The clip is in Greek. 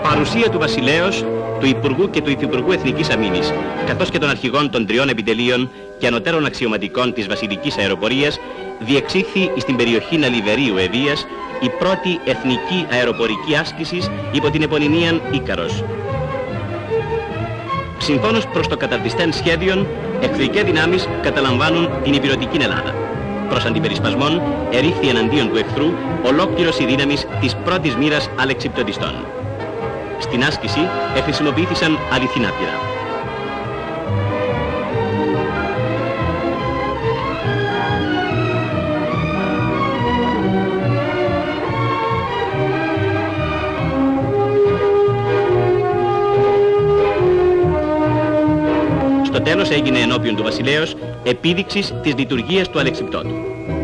Παρουσία του βασιλέως, του Υπουργού και του Υφυπουργού Εθνικής Αμήνης, καθώς και των αρχηγών των 3 επιτελείων και ανωτέρων αξιωματικών της βασιλικής αεροπορίας, διεξήχθη στην περιοχή Ναλιβερίου Ευβοίας η πρώτη εθνική αεροπορική άσκηση υπό την επωνυμίαν Ίκαρος. Συμφώνως προς το καταρτιστέν σχέδιον, εχθρικές δυνάμεις καταλαμβάνουν την υπηρετική Ελλάδα. Προς αντιπερισπασμόν, ερήχθη εναντίον του εχθρού ολόκληρος η δύναμης της πρώτης μοίρας αλεξιπτωτιστών. Στην άσκηση χρησιμοποιήθησαν αληθινά πυρά. Στο τέλος έγινε ενώπιον του βασιλέως επίδειξης της λειτουργίας του αλεξιπτώτου.